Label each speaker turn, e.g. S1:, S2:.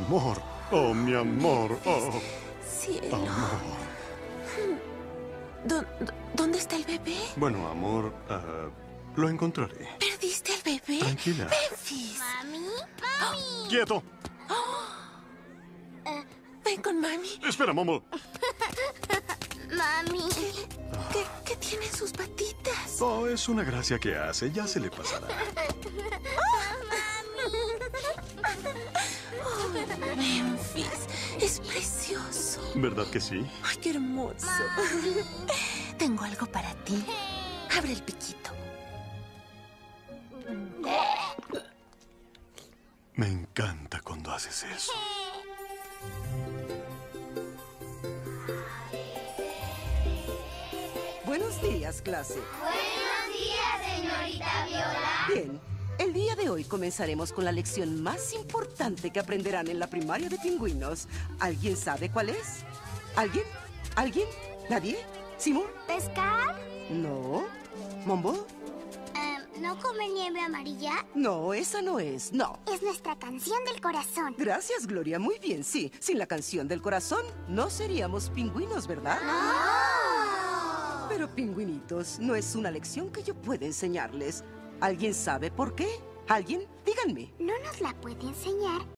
S1: amor. Oh, mi amor. Oh,
S2: Cielo.
S1: amor.
S2: ¿Dónde está el bebé?
S1: Bueno, amor, lo encontraré.
S2: ¿Perdiste al bebé?
S1: Tranquila.
S2: Memphis.
S3: ¿Mami? ¡Mami!
S1: ¡Quieto!
S2: Ven con mami.
S1: Espera, Momo.
S3: ¡Mami!
S2: ¿Qué tiene en sus patitas?
S1: Oh, es una gracia que hace. Ya se le pasará.
S2: Oh, Memphis, es precioso.
S1: ¿Verdad que sí?
S2: Ay, qué hermoso. Tengo algo para ti. Abre el piquito.
S1: Me encanta cuando haces eso.
S4: Buenos días, clase.
S3: Buenos días, señorita Viola.
S4: Bien, el día de hoy comenzaremos con la lección más importante que aprenderán en la primaria de pingüinos. ¿Alguien sabe cuál es? ¿Alguien? ¿Alguien? ¿Nadie? ¿Simón?
S3: ¿Pescar?
S4: No. ¿Mombo?
S3: ¿No comer nieve amarilla?
S4: No, esa no es. No.
S3: Es nuestra canción del corazón.
S4: Gracias, Gloria. Muy bien, sí. Sin la canción del corazón, no seríamos pingüinos, ¿verdad?
S3: ¡No!
S4: Pero, pingüinitos, no es una lección que yo pueda enseñarles. ¿Alguien sabe por qué? ¿Alguien? Díganme.
S3: ¿No nos la puede enseñar?